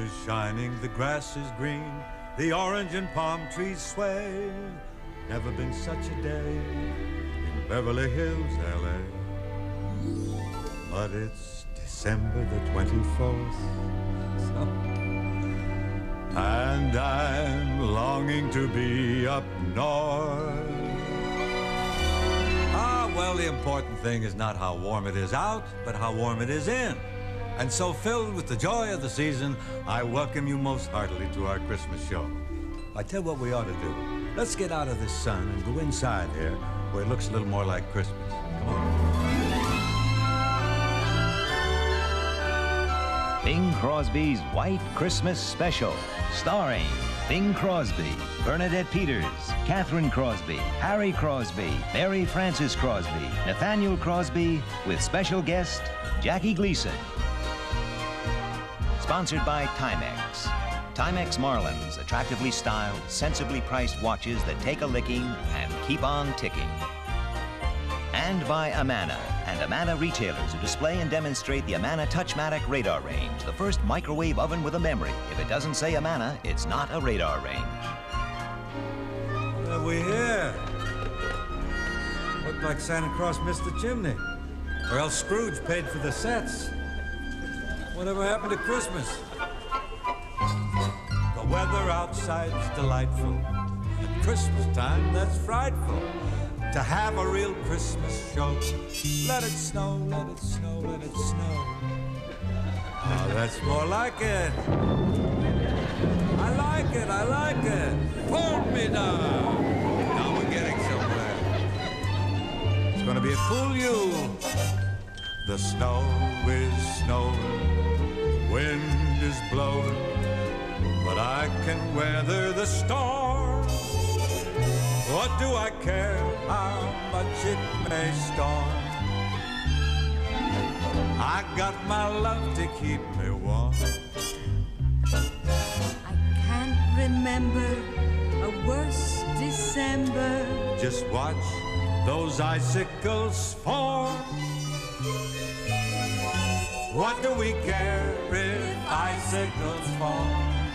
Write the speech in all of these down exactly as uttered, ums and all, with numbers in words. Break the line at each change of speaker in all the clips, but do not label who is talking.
is shining, the grass is green, the orange and palm trees sway. Never been such a day in Beverly Hills, L A. But it's December the twenty-fourth, so, and I'm longing to be up north. Ah, well, the important thing is not how warm it is out, but how warm it is in. And so, filled with the joy of the season, I welcome you most heartily to our Christmas show. I tell you what we ought to do. Let's get out of this sun and go inside here, where it looks a little more like Christmas. Come on.
Bing Crosby's White Christmas Special, starring Bing Crosby, Bernadette Peters, Catherine Crosby, Harry Crosby, Mary Frances Crosby, Nathaniel Crosby, with special guest Jackie Gleason. Sponsored by Timex. Timex Marlins, attractively styled, sensibly priced watches that take a licking and keep on ticking. And by Amana, and Amana retailers who display and demonstrate the Amana Touchmatic radar range, the first microwave oven with a memory. If it doesn't say Amana, it's not a radar range.
What have we here? Looked like Santa Claus missed the chimney. Or else Scrooge paid for the sets. Whatever happened to Christmas? The weather outside's delightful. At Christmas time, that's frightful. To have a real Christmas show. Let it snow, let it snow, let it snow. Oh, that's more like it. I like it, I like it. Pull me down. Now we're getting somewhere. It's gonna be a cool Yule. The snow is snowing, wind is blowing, but I can weather the storm. What do I care how much it may storm? I got my love to keep me warm.
I can't remember a worse December.
Just watch those icicles form. What do we care if icicles fall?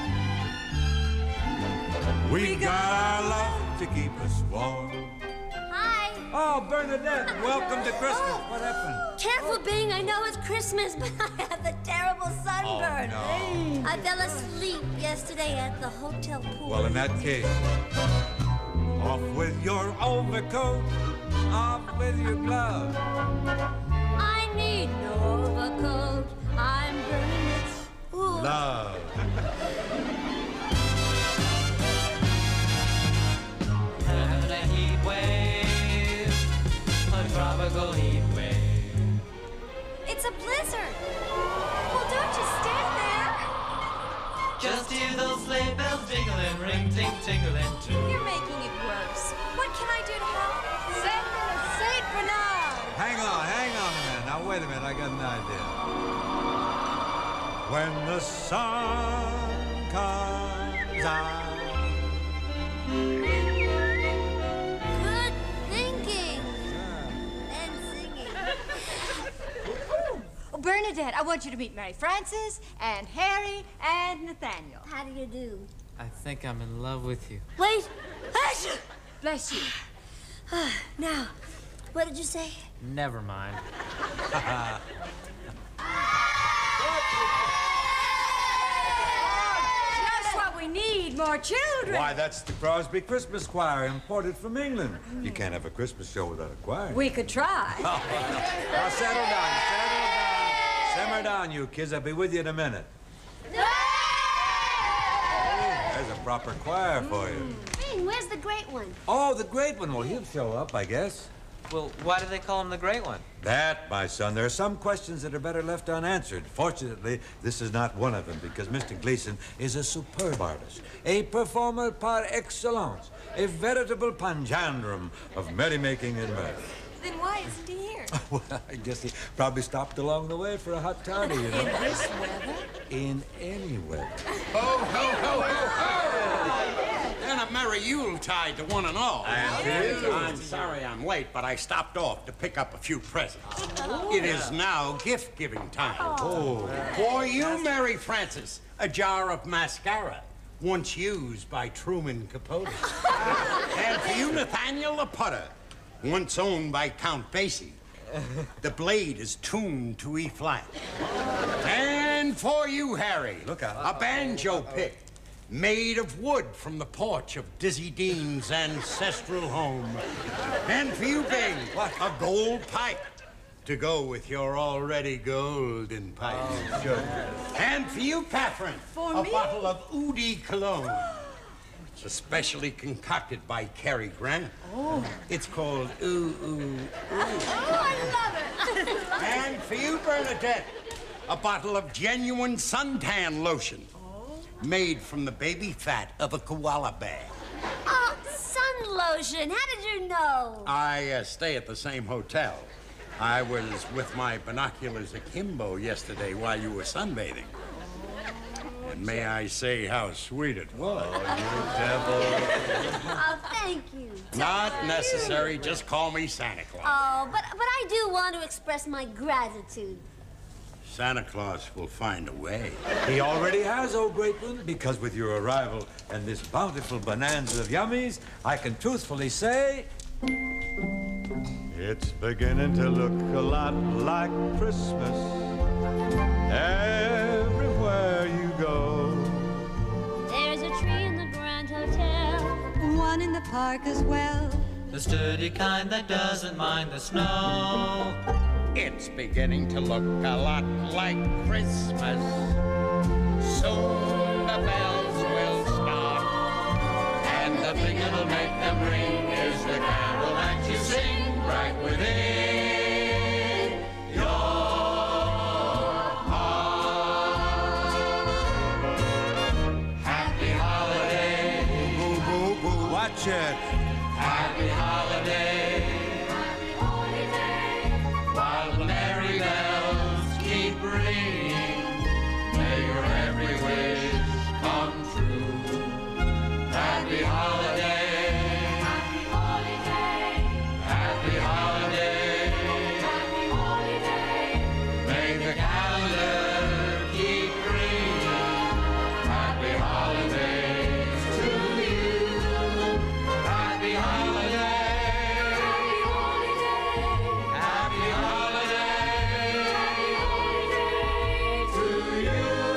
We got our love to keep us warm.
Hi.
Oh, Bernadette, welcome to Christmas.
Oh.
What happened?
Careful, Bing. I know it's Christmas, but I have a terrible sunburn.
Oh, no.
I fell asleep yesterday at the hotel pool.
Well, in that case, off with your overcoat, off with your gloves.
I need no overcoat. I'm burning it. Ooh.
Love.
Having a heat wave, a tropical heat wave.
It's a blizzard. Well, don't you stand there.
Just hear those sleigh bells jingling, ring, ting, tingling too.
You're making it worse. What can I do to help? Send them a Saint Bernard.
Hang on, hang on a minute. Now, wait a minute. I got an idea. When the sun comes out.
Good thinking. And singing.
Oh, Bernadette, I want you to meet Mary Frances and Harry and Nathaniel.
How do you do?
I think I'm in love with you.
Wait.
Bless you.
Now, what did you say?
Never mind.
Just what we need, more children.
Why, that's the Crosby Christmas Choir, imported from England. You can't have a Christmas show without a choir.
We could try.
Oh, now, settle down, settle down. Simmer down, you kids. I'll be with you in a minute. There's a proper choir for you.
Bing, where's the great one?
Oh, the great one. Well, he'll show up, I guess.
Well, why do they call him the Great One?
That, my son, there are some questions that are better left unanswered. Fortunately, this is not one of them, because Mister Gleason is a superb artist, a performer par excellence, a veritable panjandrum of merrymaking and mirth.
Then why isn't he here?
Well, I guess he probably stopped along the way for a hot toddy, you know.
In this weather?
In any weather.
Ho, ho, ho, ho, ho! And a Merry Yuletide to one and all. I'm sorry I'm late, but I stopped off to pick up a few presents. Oh. It is now gift-giving time. Oh. For you, Mary Frances, a jar of mascara, once used by Truman Capote. And for you, Nathaniel the Putter, once owned by Count Basie. The blade is tuned to E flat. And for you, Harry, look out. A banjo pick made of wood from the porch of Dizzy Dean's ancestral home. And for you, Bing, a gold pipe to go with your already golden pipe. Oh, sure. And for you, Catherine, for a me? bottle of Oudie cologne. Especially concocted by Cary Grant. Oh. It's called Ooh, Ooh, Ooh.
Oh, I love it.
And for you, Bernadette, a bottle of genuine suntan lotion. Oh. Made from the baby fat of a koala bear.
Oh, sun lotion. How did you know?
I uh, stay at the same hotel. I was with my binoculars akimbo yesterday while you were sunbathing. And may I say how sweet it was, you devil.
Oh, thank you.
Not necessary. Just call me Santa Claus.
Oh, but, but I do want to express my gratitude.
Santa Claus will find a way.
He already has, oh great one, because with your arrival and this bountiful bonanza of yummies, I can truthfully say... It's beginning to look a lot like Christmas everywhere you go.
There's a tree in the Grand Hotel,
one in the park as well.
The sturdy kind that doesn't mind the snow.
It's beginning to look a lot like Christmas. Soon the bells will start, and the thing that'll make them ring is the carol that you sing right within your heart. Happy holiday.
Boo, boo, boo. Watch it.
Happy holiday.
Happy holiday.
While the merry bells keep ringing, may your every wish come true. Happy holiday.
Happy holiday.
Happy holiday.
Happy holiday.
May the calendar keep ringing. Happy holidays to you. Happy holiday.
Happy holiday.
Happy holiday.
Happy holiday
To you.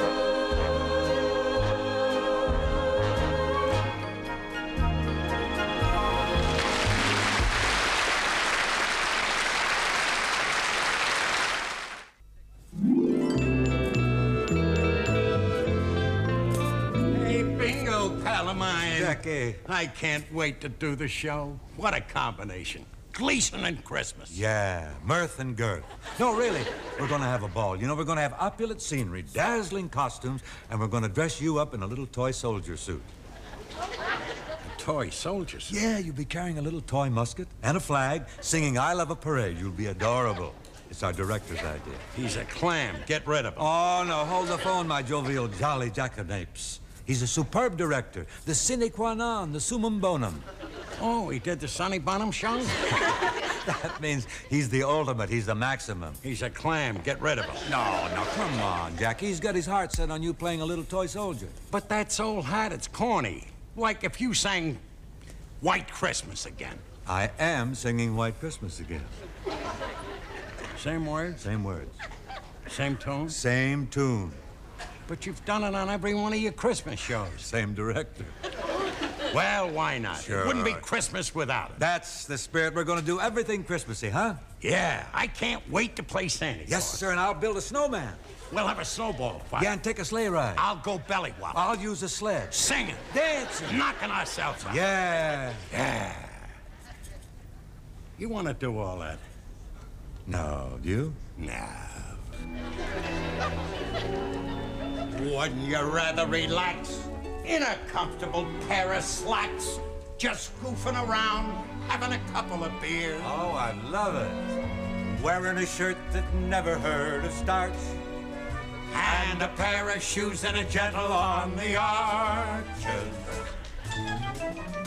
Hey, bingo, pal of mine.
Jackie.
I can't wait to do the show. What a combination. Gleason and Christmas.
Yeah, mirth and girth. No, really, we're going to have a ball. You know, we're going to have opulent scenery, dazzling costumes, and we're going to dress you up in a little toy soldier suit.
Toy soldiers.
Yeah, you'll be carrying a little toy musket and a flag, singing I Love a Parade. You'll be adorable. It's our director's idea.
He's a clam. Get rid of him.
Oh, no, hold the phone, my jovial, jolly jackanapes. He's a superb director, the sine qua non, the summum bonum.
Oh, he did the Sonny Bonham show?
That means he's the ultimate, he's the maximum.
He's a clam. Get rid of him.
No, no, come on, Jackie. He's got his heart set on you playing a little toy soldier.
But that's old hat. It's corny. Like if you sang White Christmas again.
I am singing White Christmas again.
Same words?
Same words.
Same tone?
Same tune.
But you've done it on every one of your Christmas shows.
Same director.
Well, why not?
Sure.
It wouldn't be Christmas without it.
That's the spirit. We're going to do everything Christmassy, huh?
Yeah, I can't wait to play Santa Claus.
Yes, sir, and I'll build a snowman.
We'll have a snowball fight.
Yeah, and take a sleigh ride.
I'll go belly wop.
I'll use a sled.
Singing.
Dancing.
Knocking ourselves out.
Yeah.
Yeah. You want to do all that?
No, do you?
No. Wouldn't you rather relax in a comfortable pair of slacks, just goofing around, having a couple of beers?
Oh, I love it. Wearing a shirt that never heard of starch.
And a pair of shoes that are gentle on the arches.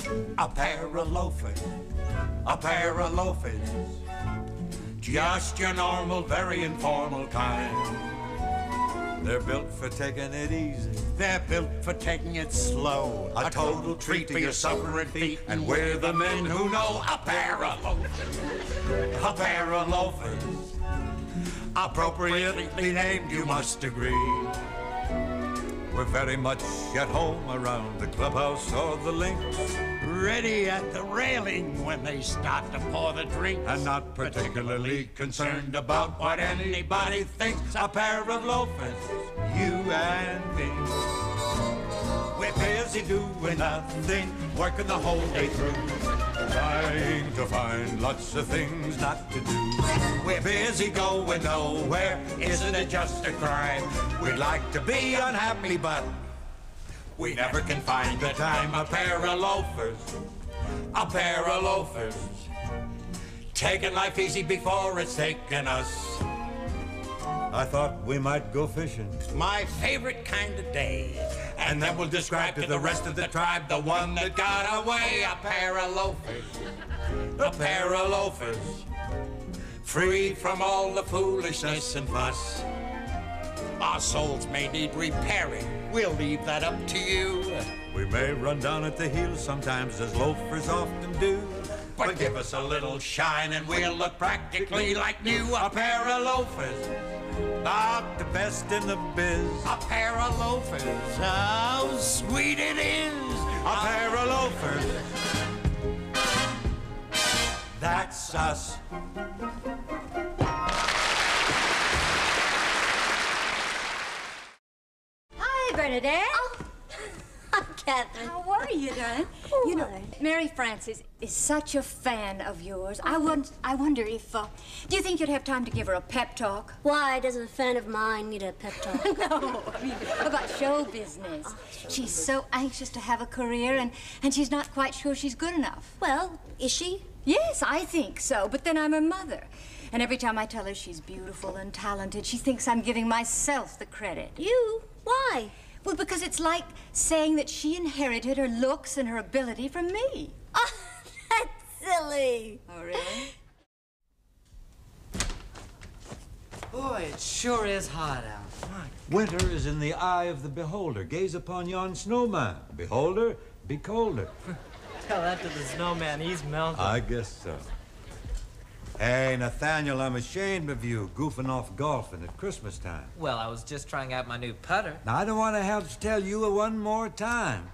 a pair of loafers, a pair of loafers. Just your normal, very informal kind. They're built for taking it easy.
They're built for taking it slow.
A total treat for your suffering feet. And we're the men who know a pair of loafers, a pair of loafers. Appropriately named, you must agree. We're very much at home around the clubhouse or the links.
Ready at the railing when they start to pour the drinks.
And not particularly concerned about what anybody thinks. A pair of loafers, you and me. We're busy doing nothing, working the whole day through, trying to find lots of things not to do. We're busy going nowhere, isn't it just a crime? We'd like to be unhappy, but we never can find the time. A pair of loafers, a pair of loafers, taking life easy before it's taken us. I thought we might go fishing.
My favorite kind of day.
And then we'll describe to the rest of the tribe the one that got away.
A pair of loafers,
A pair of loafers, free from all the foolishness and fuss.
our souls may need repairing. We'll leave that up to you.
We may run down at the heels sometimes, as loafers often do.
But give us a little shine and we'll look practically like new.
A pair of loafers, not the best in the biz.
A pair of loafers, how sweet it is.
A pair of loafers, that's us.
Hi, Bernadette.
Oh,
Hi, Catherine.
how are you, darling?
Good.
You know, Mary Frances is such a fan of yours. I, want, I wonder if, uh, do you think you'd have time to give her a pep talk?
Why does a fan of mine need a pep talk?
No, I mean, about show business.
Oh, show
she's
business.
so anxious to have a career, and, and she's not quite sure she's good enough.
Well, is she?
Yes, I think so, but then I'm her mother. And every time I tell her she's beautiful and talented, she thinks I'm giving myself the credit.
You? Why?
Well, because it's like saying that she inherited her looks and her ability from me.
Oh, that's silly.
Oh, really?
Boy, it sure is hot out. My
Winter is in the eye of the beholder. Gaze upon yon snowman. Beholder, be colder.
Tell that to the snowman, he's melting.
I guess so. Hey, Nathaniel, I'm ashamed of you goofing off golfing at Christmas time.
Well, I was just trying out my new putter.
Now, I don't want to have to tell you one more time.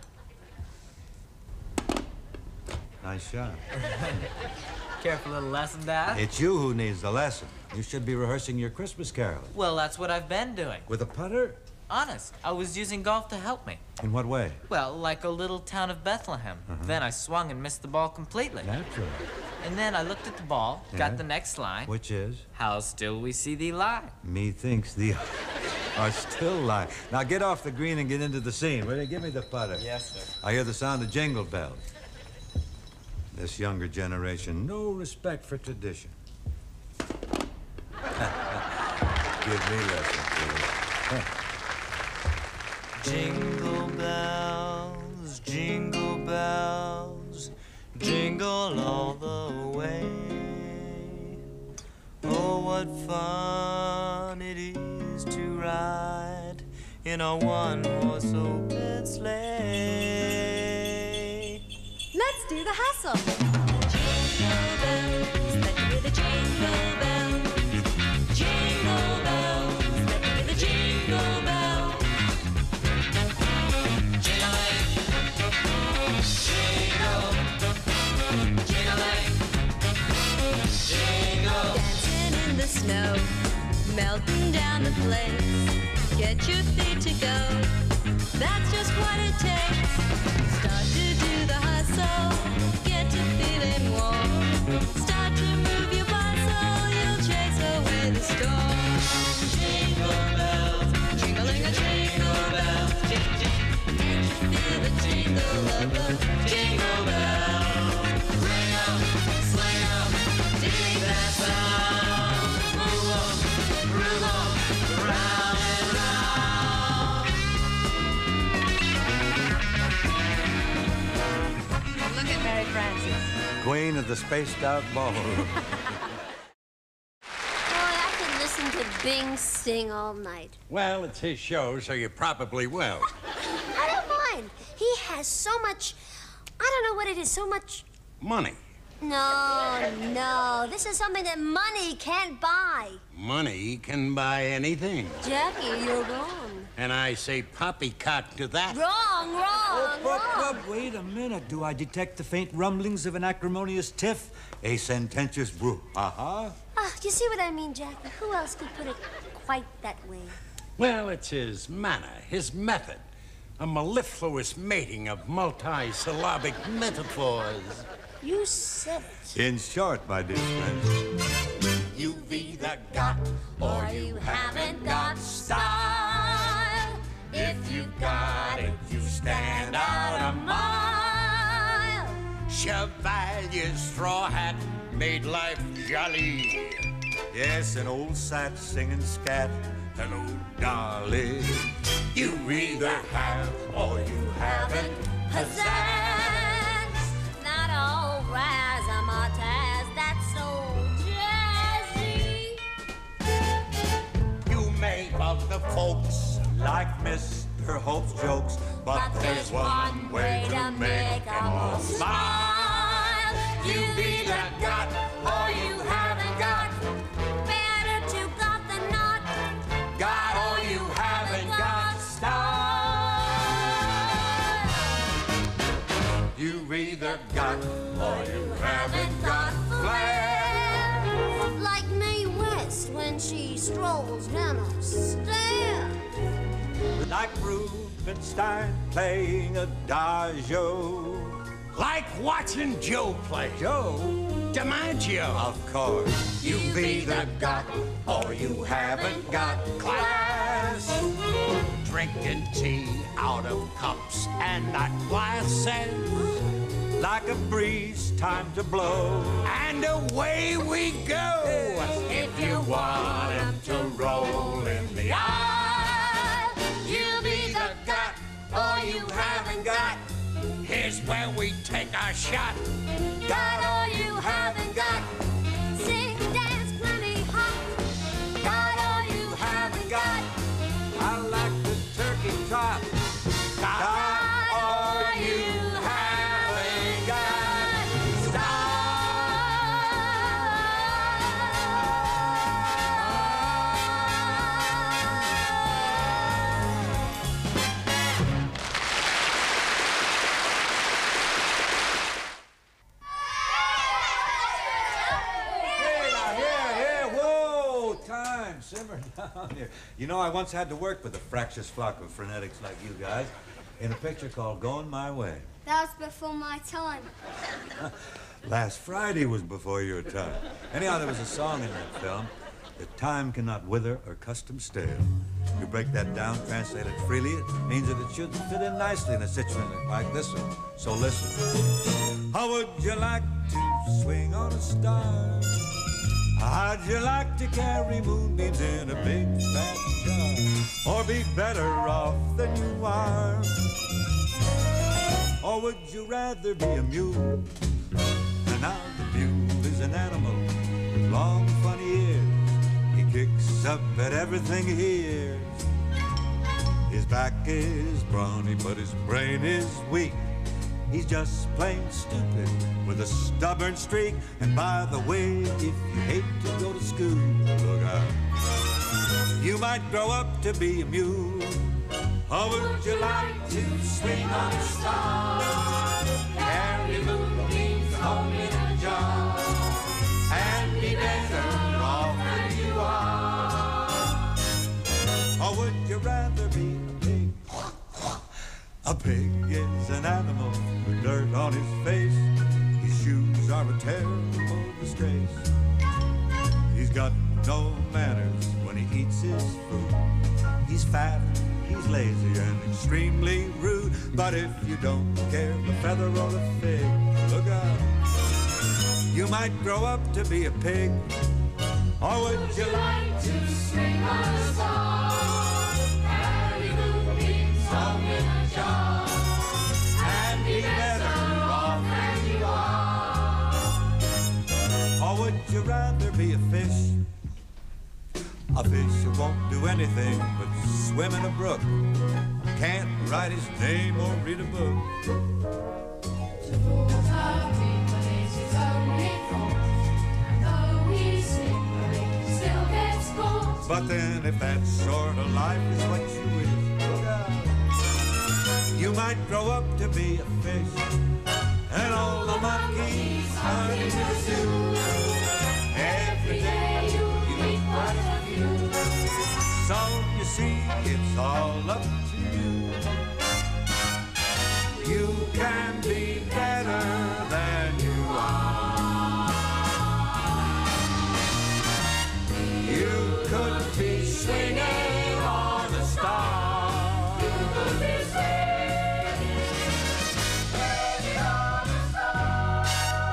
Nice shot.
Care for a little lesson, Dad?
It's you who needs the lesson. You should be rehearsing your Christmas carol.
Well, that's what I've been doing.
With a putter?
Honest, I was using golf to help me.
In what way?
Well, like a little town of Bethlehem.
Uh-huh.
Then I swung and missed the ball completely.
Naturally.
And then I looked at the ball,
Yeah?
got the next line.
Which is?
How still we see thee lie.
Methinks thee are still lying. Now get off the green and get into the scene. Will you give me the putter?
Yes, sir.
I hear the sound of jingle bells. This younger generation, no respect for tradition. Give me lessons, please.
Jingle bells, jingle bells, jingle all the way. Oh, what fun it is to ride in a one-horse open sleigh.
Let's do the hustle.
Jingle bells, let me hear the jingle bells. Jingle bells, let me hear the jingle bells. Dancing in the snow, melting down the place. Get your feet to go, that's just what it takes. Start to do the hustle, get to feeling warm. Start to move your bustle, you'll chase away the storm. Jingle bells, jingling a jingle bells, jing jing. Can't you feel the jingle of the jingle bells? Ring 'em, sling 'em, ding that sound. Move 'em, groove 'em, round and round.
Francis.
Queen of the spaced out ballroom.
Listen to Bing sing all night.
Well, it's his show, so you probably will.
I don't mind. He has so much, I don't know what it is, so much...
Money.
No, no. This is something that money can't buy.
Money can buy anything.
Jackie, you're wrong.
And I say poppycock to that.
Wrong, wrong,
Oh,
wrong.
but, but, wait a minute. Do I detect the faint rumblings of an acrimonious tiff? A sententious brouhaha?
Ah, you see what I mean, Jackie? Who else could put it quite that way?
Well, it's his manner, his method. A mellifluous mating of multi-syllabic metaphors.
You said it.
In short, my dear friend,
You've either got
Or you haven't got style.
If you've got it, you stand out a mile. Chevalier's straw hat made life jolly.
yes, an old sat singing scat. Hello, darling.
You either have or you haven't.
Pizzazz, not all razzmatazz, that's so jazzy.
You may love the folks
Like Mister Hope's jokes, but,
But there's one way to make 'em all smile.
You've either got or you haven't got.
Better to got than not.
Got or you haven't got style. You've either got or you haven't got flair.
Like Mae West when she strolls down a stair.
like Rubenstein playing adagio.
Like watching Joe play.
Joe,
DiMaggio.
of course.
You've either got or you haven't got class. Drinking tea out of cups and not glasses.
Like a breeze, time to blow.
And away we go. If you want him to roll in the aisle, you've either got or you haven't got. Here's where we take our shot.
Got or you haven't got. Sing, dance, plenty hot. Got or you haven't got.
I like the turkey trot.
Got or you haven't got
Hey, now, here, here, whoa, time, simmer down here. You know, I once had to work with a fractious flock of frenetics like you guys in a picture called Going My Way.
That was before my time.
Last Friday was before your time. Anyhow, there was a song in that film, that time cannot wither or custom stale. You break that down, translate it freely, it means that it should fit in nicely in a situation like this one. So listen. How would you like to swing on a star? How'd you like to carry moonbeams in a big fat jar? Or be better off than you are? Or would you rather be a mule? And now the mule is an animal with long, funny ears. He kicks up at everything he hears. His back is brawny, but his brain is weak. He's just plain stupid with a stubborn streak. And by the way, if you hate to go to school, look out. You might grow up to be a mule. Or would you like to swing on a star? Carry moonbeams home in a jar and be better off than you are? Or would you rather be a pig? A pig is an animal with dirt on his face. His shoes are a terrible disgrace. He's got no manners when he eats his food. He's fat, he's lazy, and extremely rude. But if you don't care the feather or the fig, look out. You might grow up to be a pig. Or would you like to swing on a star? Carry moonbeams home in a jar and be better off than you are? you rather be a fish? A fish who won't do anything but swim in a brook, can't write his name or read a book. But then if that sort of life is what you wish, look out. You might grow up to be a fish, and all the monkeys are in your zoo. Every day you meet quite a few. So you see, it's all up to you. You can be better than you are. You could be swinging on a star. You could be swinging, swinging on a star.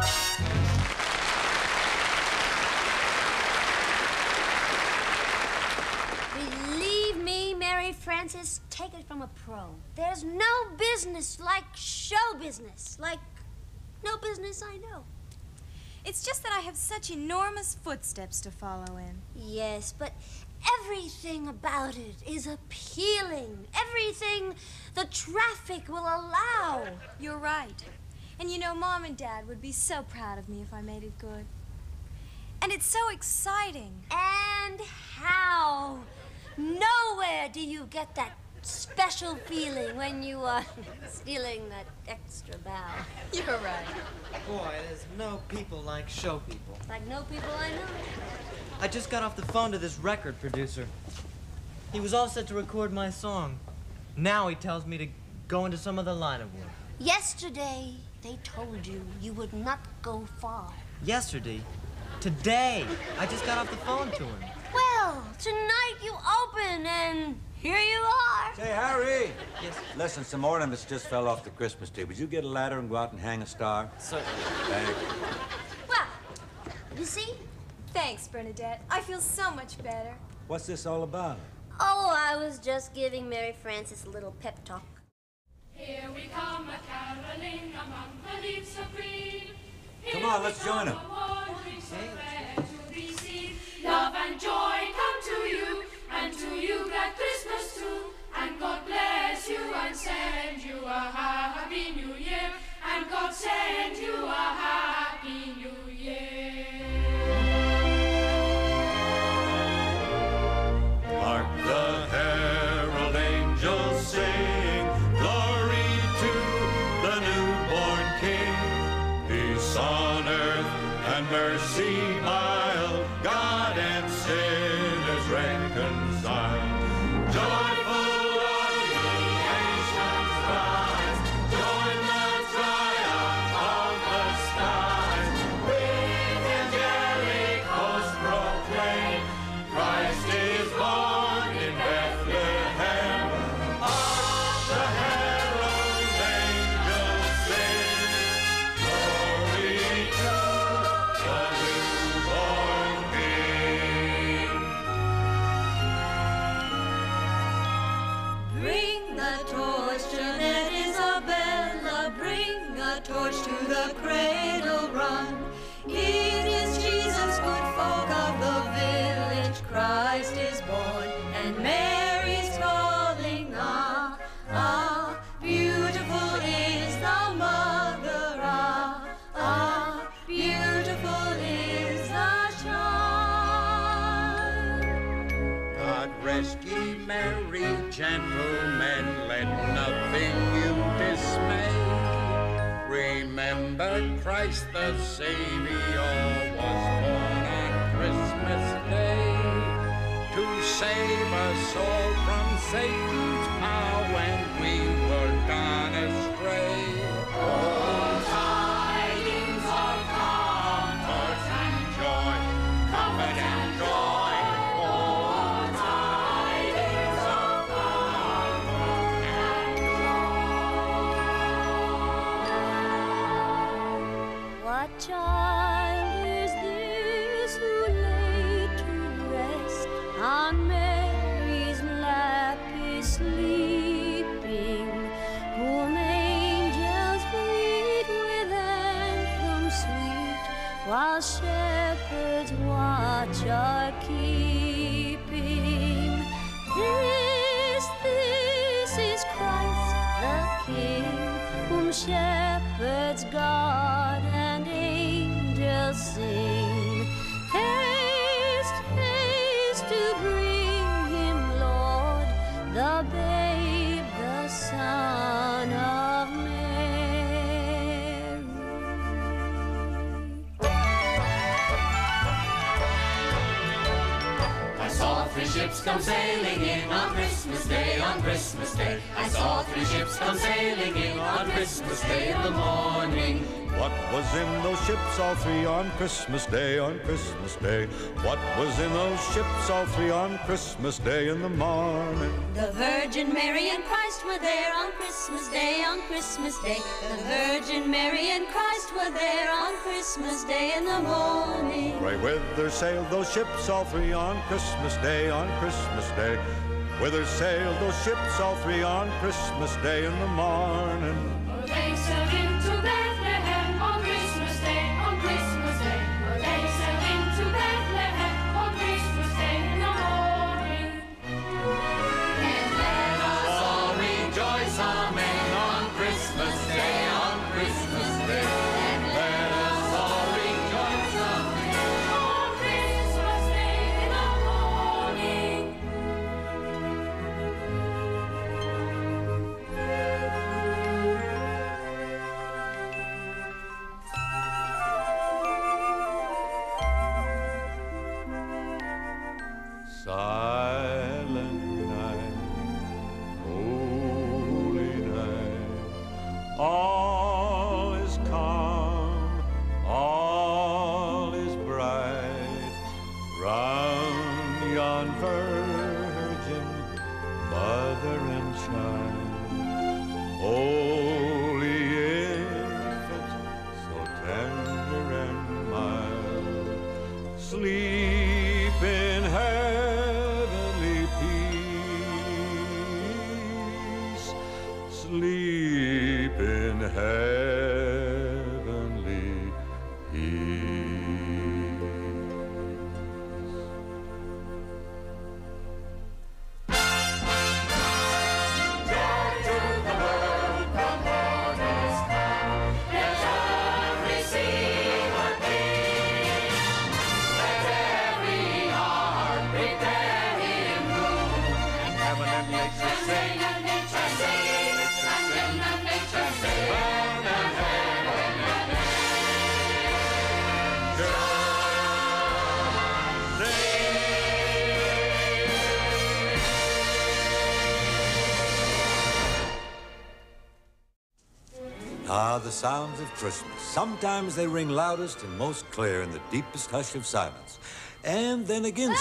Believe me, Mary Frances, take it from a pro. There's no business like show business, like no business I know.
It's just that I have such enormous footsteps to follow in.
Yes, but everything about it is appealing. Everything the traffic will allow.
You're right. And you know, Mom and Dad would be so proud of me if I made it good. And it's so exciting.
And how? Nowhere do you get that special feeling when you are stealing that extra bow.
You're right.
Boy, there's no people like show people.
Like no people I know.
I just got off the phone to this record producer. He was all set to record my song. Now he tells me to go into some other line of work.
Yesterday, they told you you would not go far.
Yesterday? Today! I just got off the phone to him.
Well, tonight you open and here you are.
Say, Harry.
Yes?
Listen, some ornaments just fell off the Christmas tree. Would you get a ladder and go out and hang a star?
Certainly.
Thanks.
Well, you see?
Thanks, Bernadette. I feel so much better.
What's this all about?
Oh, I was just giving Mary Frances a little pep talk.
Here we come a-caroling among the leaves of green.
Come on, let's join them.
Love and joy come to you, and to you glad Christmas too. And God bless you and send you a happy new year. And God send you a happy new year.
Hark the herald angels sing, glory to the newborn King. Peace on earth and mercy mild, God and sinners reconciled. Joyful are ye nations rise, join the triumph of the skies. With angelic hosts proclaim, Christ is born in Bethlehem. Hark the herald angels sing, glory to the newborn King.
Bring the torch, Jeanette, Isabella, bring a torch to the cradle run. It is Jesus, good folk of the village, Christ is born, and Mary's calling, ah, ah, beautiful is the mother, ah, ah, beautiful is the child.
God rest ye merry gentlemen, let nothing you dismay. Remember Christ the Savior was born on Christmas Day to save us all from Satan's power when we were gone astray. Oh, tidings of comfort and joy, comfort and joy. Oh, tidings of comfort and joy.
What child is this who lay to rest on Mary's lap is sleeping, whom angels greet with anthems sweet, while shepherds
shepherds watch are keeping. This, this is Christ the King, whom shepherds guard and angels sing. Haste, haste to bring him, Lord, the babe, the Son of Mary.
I saw three ships come sailing in on Christmas Day, on Christmas Day. I saw three ships come sailing in on Christmas Day in the morning.
What was in those ships, all three, on Christmas Day, on Christmas Day? What was in those ships, all three, on Christmas Day in the morning?
The Virgin Mary and Christ were there on Christmas Day, on Christmas Day. The Virgin Mary and Christ were there on Christmas Day in the morning.
Right whither sailed those ships, all three, on Christmas Day, on Christmas Day? Whither sailed those ships, all three, on Christmas Day in the morning?
Oh, they sailed into Bethlehem on Christmas Day, on Christmas Day. Oh, they sailed into Bethlehem on Christmas Day in the morning.
And let us all rejoice, amen, on Christmas Day, on Christmas Day. And let us all rejoice, amen,
On Christmas Day in the morning.
Silent night, holy night, all is calm, all is bright, round yon virgin, mother and child, holy infant, so tender and mild, sleep in heavenly peace, sleep in heavenly peace.
joy to the world, the Lord is come. Let earth receive her King. Let every heart prepare him room.
And heaven and nature sing,
And nature sing, and heaven and nature sing.
heaven and Ah, the sounds of Christmas. Sometimes they ring loudest and most clear in the deepest hush of silence. And then again,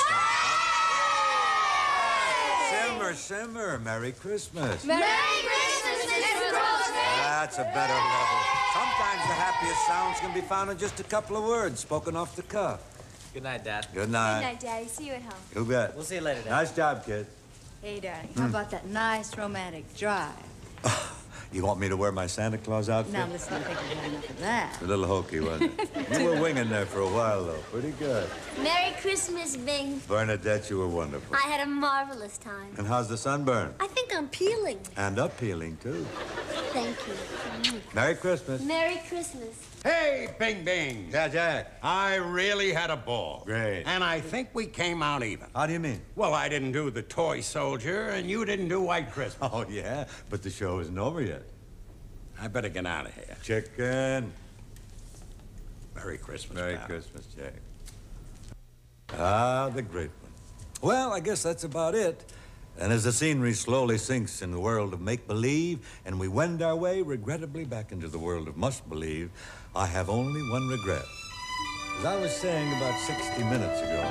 simmer, simmer. Merry Christmas.
Merry Christmas, Mister Crosby!
That's a better level. Sometimes the happiest sounds can be found in just a couple of words spoken off the cuff.
Good night, Dad.
Good
Good
night.
night, Daddy. See you at home.
You bet.
We'll see you later, Dad.
Nice job, kid.
Hey, darling, how about that nice romantic drive?
You want me to wear my Santa Claus outfit?
Now, listen, I think we've had enough of that.
A little hokey, wasn't it? You were winging there for a while, though. Pretty good.
Merry Christmas, Bing.
Bernadette, you were wonderful.
I had a marvelous time.
And how's the sunburn?
I think I'm peeling.
And appealing, too.
Thank you.
Merry Christmas.
Merry Christmas.
Hey, Bing Bing.
Yeah, Jack.
I really had a ball.
Great.
And I think we came out even.
How do you mean?
Well, I didn't do the toy soldier, and you didn't do White Christmas.
Oh, yeah, but the show isn't over yet.
I better get out of here.
Chicken.
Merry Christmas,
Merry
pal.
Christmas, Jack. Ah, the great one. Well, I guess that's about it. And as the scenery slowly sinks in the world of make-believe, and we wend our way, regrettably, back into the world of must-believe, I have only one regret. As I was saying about sixty minutes ago,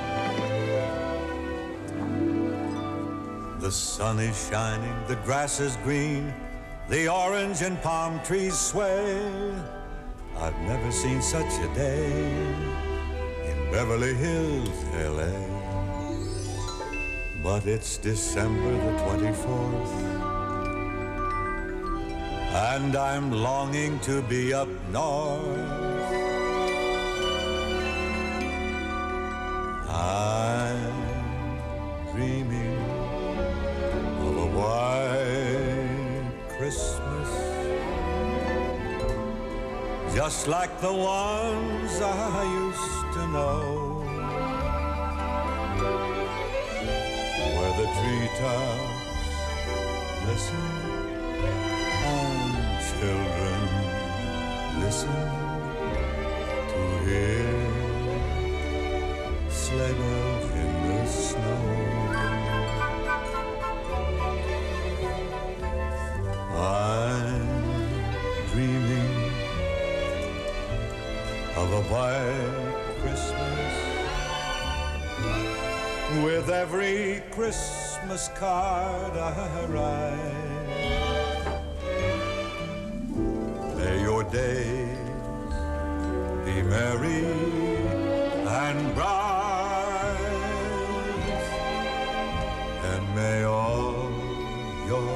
the sun is shining, the grass is green, the orange and palm trees sway. I've never seen such a day in Beverly Hills, L A But it's December the twenty-fourth, and I'm longing to be up north, I'm dreaming of a white Christmas, just like the ones I used to know, where the treetops listen and children listen to hear sleigh bells in the snow. I'm dreaming of a white Christmas, with every Christmas card I write. May your days be merry and bright, and may all your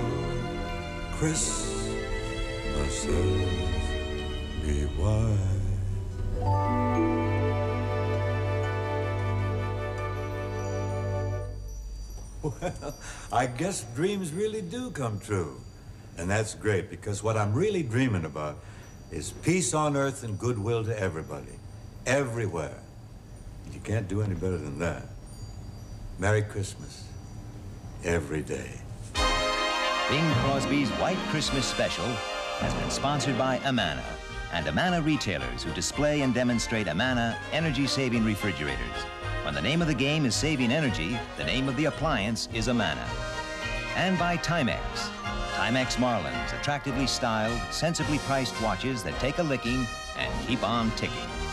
Christmases be white. Well, I guess dreams really do come true. And that's great, because what I'm really dreaming about is peace on earth and goodwill to everybody, everywhere. You can't do any better than that. Merry Christmas, every day.
Bing Crosby's White Christmas Special has been sponsored by Amana and Amana retailers who display and demonstrate Amana energy-saving refrigerators. When the name of the game is saving energy, the name of the appliance is Amana. And by Timex. Timex Marlins, attractively styled, sensibly priced watches that take a licking and keep on ticking.